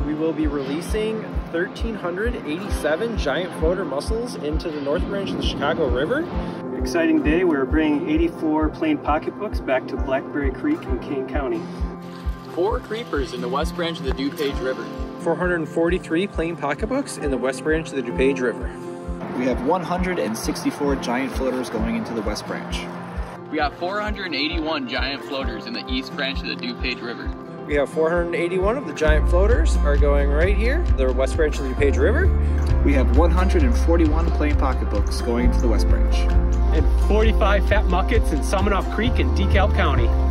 we will be releasing 1,387 giant floater mussels into the North Branch of the Chicago River. Exciting day, we're bringing 84 plain pocketbooks back to Blackberry Creek in Kane County. 4 creepers in the West Branch of the DuPage River. 443 plain pocketbooks in the West Branch of the DuPage River. We have 164 giant floaters going into the West Branch. We got 481 giant floaters in the East Branch of the DuPage River. We have 481 of the giant floaters are going right here, the West Branch of the DuPage River. We have 141 plain pocketbooks going into the West Branch. And 45 fat muckets in Summinoff Creek in DeKalb County.